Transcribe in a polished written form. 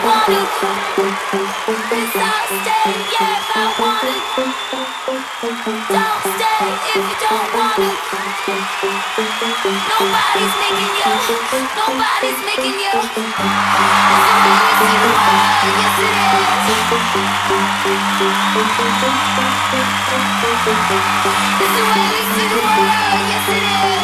want to. Yes, I'll stay, yeah, if I want to. Don't stay if you don't want to. Nobody's making you, nobody's making you. It's the way we see the world, yes it is. It's the way we see the world, yes it is.